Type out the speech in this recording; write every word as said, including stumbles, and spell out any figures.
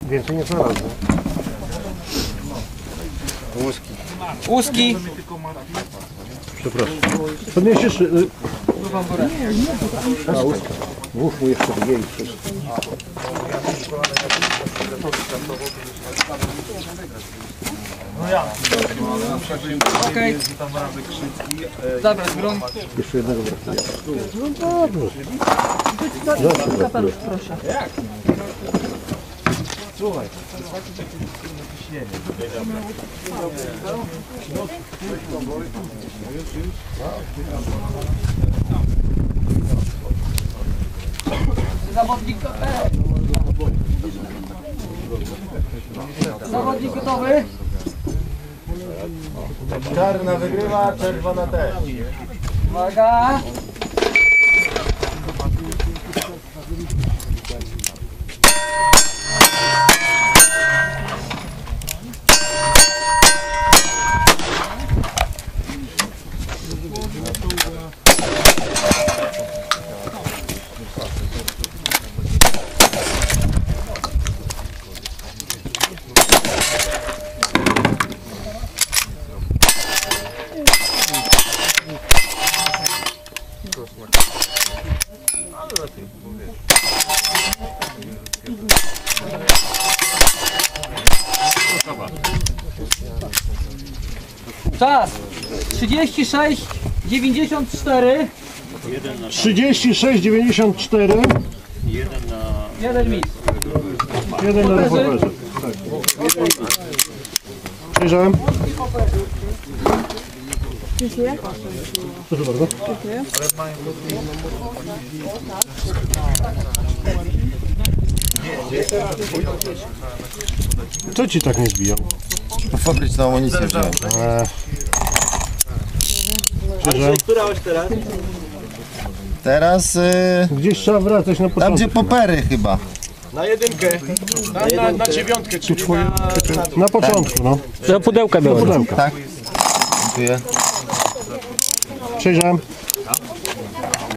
Więcej nie znalazłem. Łuski. Łuski. Przepraszam. Podniesiesz... Y... A, łuska. Włóż mu jeszcze jej wszystko. Okej. Zabrać broń. Jeszcze jednego brakuje. No dobrze. Zawsze brakuje. Proszę. Słuchaj. Zawodnik, e. Zawodnik gotowy? Czarna wygrywa, czerwona też. Uwaga! Czas trzydzieści sześć dziewięćdziesiąt cztery. trzydzieści sześć dziewięćdziesiąt cztery. Jeden mis. Jeden na rewolwerze. Tak. Przejrzałem. Dziękuję. Proszę bardzo. Dziękuję. Co ci tak nie zbijał? Fabryczną amunicję wziąłem. Eee. Przejrzałem. Teraz y, Gdzieś trzeba wracać na tam początek. gdzie popery chyba. Na jedynkę. Na, na, na dziewiątkę, czyli na... Na początku, no. Do pudełka było. Pudełka. Tak. Dziękuję. Przejrzałem.